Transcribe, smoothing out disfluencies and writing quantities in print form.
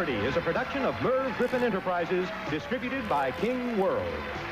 Jeopardy is a production of Merv Griffin Enterprises, distributed by King World.